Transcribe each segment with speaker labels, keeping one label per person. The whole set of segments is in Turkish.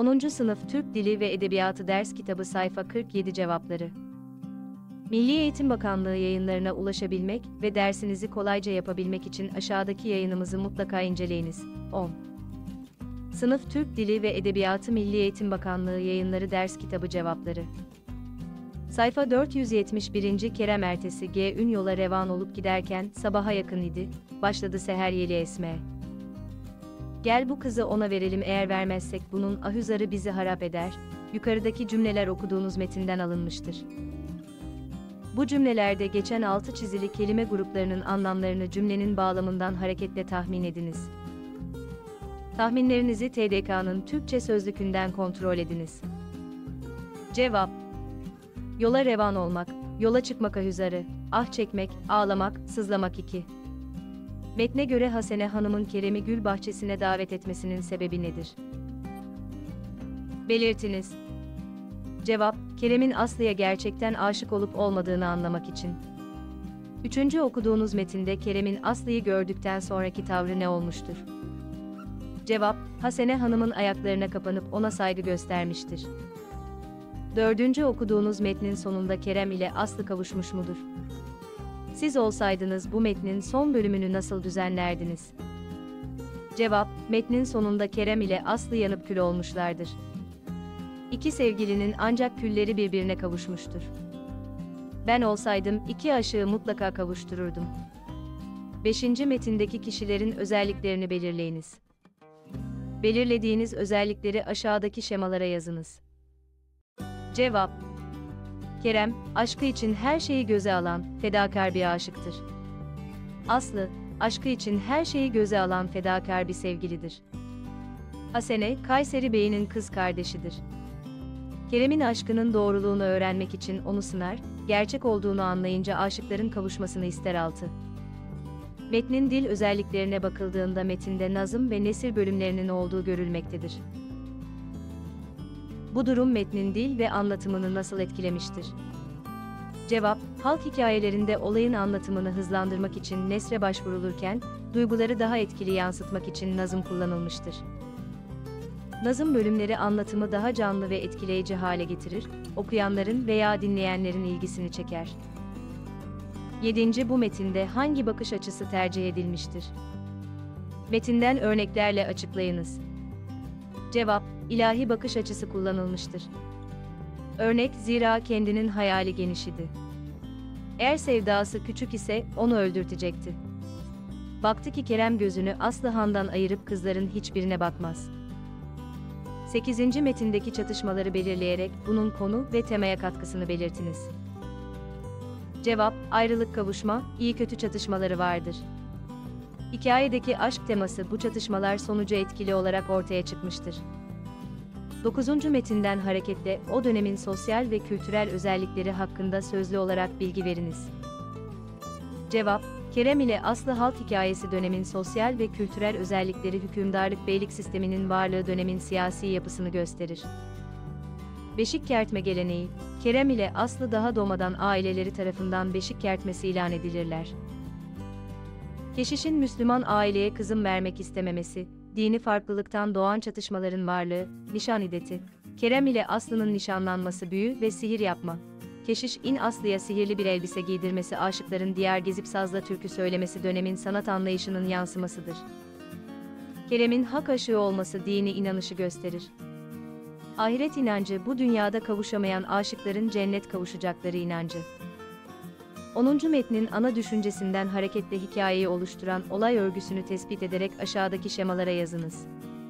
Speaker 1: 10. Sınıf Türk Dili ve Edebiyatı Ders Kitabı Sayfa 47 Cevapları. Milli Eğitim Bakanlığı yayınlarına ulaşabilmek ve dersinizi kolayca yapabilmek için aşağıdaki yayınımızı mutlaka inceleyiniz. 10. Sınıf Türk Dili ve Edebiyatı Milli Eğitim Bakanlığı Yayınları Ders Kitabı Cevapları. Sayfa 471. Kerem ertesi gün yola revan olup giderken sabaha yakın idi, başladı seher yeli esmeye. Gel bu kızı ona verelim, eğer vermezsek bunun ahüzarı bizi harap eder. Yukarıdaki cümleler okuduğunuz metinden alınmıştır. Bu cümlelerde geçen altı çizili kelime gruplarının anlamlarını cümlenin bağlamından hareketle tahmin ediniz. Tahminlerinizi TDK'nın Türkçe sözlükünden kontrol ediniz. Cevap: yola revan olmak, yola çıkmak ahüzarı, ah çekmek, ağlamak, sızlamak. 2. Metne göre Hasene Hanım'ın Kerem'i gül bahçesine davet etmesinin sebebi nedir? Belirtiniz. Cevap: Kerem'in Aslı'ya gerçekten aşık olup olmadığını anlamak için. 3. Okuduğunuz metinde Kerem'in Aslı'yı gördükten sonraki tavrı ne olmuştur? Cevap: Hasene Hanım'ın ayaklarına kapanıp ona saygı göstermiştir. 4. Okuduğunuz metnin sonunda Kerem ile Aslı kavuşmuş mudur? Siz olsaydınız bu metnin son bölümünü nasıl düzenlerdiniz? Cevap: metnin sonunda Kerem ile Aslı yanıp kül olmuşlardır. İki sevgilinin ancak külleri birbirine kavuşmuştur. Ben olsaydım iki aşığı mutlaka kavuştururdum. 5. Metindeki kişilerin özelliklerini belirleyiniz. Belirlediğiniz özellikleri aşağıdaki şemalara yazınız. Cevap: Kerem, aşkı için her şeyi göze alan, fedakar bir aşıktır. Aslı, aşkı için her şeyi göze alan fedakar bir sevgilidir. Hasene, Kayseri Bey'inin kız kardeşidir. Kerem'in aşkının doğruluğunu öğrenmek için onu sınar, gerçek olduğunu anlayınca aşıkların kavuşmasını ister. 6. Metnin dil özelliklerine bakıldığında metinde nazım ve nesir bölümlerinin olduğu görülmektedir. Bu durum metnin dil ve anlatımını nasıl etkilemiştir? Cevap: halk hikayelerinde olayın anlatımını hızlandırmak için nesre başvurulurken, duyguları daha etkili yansıtmak için nazım kullanılmıştır. Nazım bölümleri anlatımı daha canlı ve etkileyici hale getirir, okuyanların veya dinleyenlerin ilgisini çeker. 7. Bu metinde hangi bakış açısı tercih edilmiştir? Metinden örneklerle açıklayınız. Cevap: ilahi bakış açısı kullanılmıştır. Örnek: zira kendinin hayali geniş idi. Eğer sevdası küçük ise onu öldürtecekti. Baktı ki Kerem gözünü Aslıhan'dan ayırıp kızların hiçbirine bakmaz. 8. Metindeki çatışmaları belirleyerek bunun konu ve temaya katkısını belirtiniz. Cevap: ayrılık kavuşma, iyi kötü çatışmaları vardır. Hikayedeki aşk teması bu çatışmalar sonucu etkili olarak ortaya çıkmıştır. 9. Metinden hareketle o dönemin sosyal ve kültürel özellikleri hakkında sözlü olarak bilgi veriniz. Cevap: Kerem ile Aslı halk hikayesi dönemin sosyal ve kültürel özellikleri hükümdarlık beylik sisteminin varlığı dönemin siyasi yapısını gösterir. Beşik kertme geleneği: Kerem ile Aslı daha doğmadan aileleri tarafından beşik kertmesi ilan edilirler. Keşişin Müslüman aileye kızım vermek istememesi, dini farklılıktan doğan çatışmaların varlığı, nişan iddeti, Kerem ile Aslı'nın nişanlanması, büyü ve sihir yapma, Keşiş'in Aslı'ya sihirli bir elbise giydirmesi, aşıkların diyar gezip sazla türkü söylemesi dönemin sanat anlayışının yansımasıdır. Kerem'in hak aşığı olması dini inanışı gösterir. Ahiret inancı bu dünyada kavuşamayan aşıkların cennet kavuşacakları inancı. 10. Metnin ana düşüncesinden hareketle hikayeyi oluşturan olay örgüsünü tespit ederek aşağıdaki şemalara yazınız.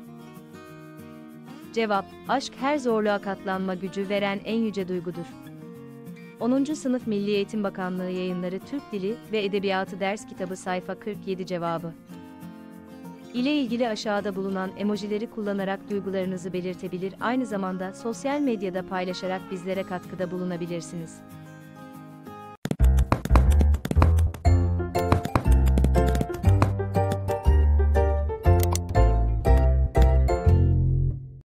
Speaker 1: Cevap: aşk her zorluğa katlanma gücü veren en yüce duygudur. 10. Sınıf Milli Eğitim Bakanlığı Yayınları Türk Dili ve Edebiyatı Ders Kitabı Sayfa 47 Cevabı ile ilgili aşağıda bulunan emojileri kullanarak duygularınızı belirtebilir, aynı zamanda sosyal medyada paylaşarak bizlere katkıda bulunabilirsiniz.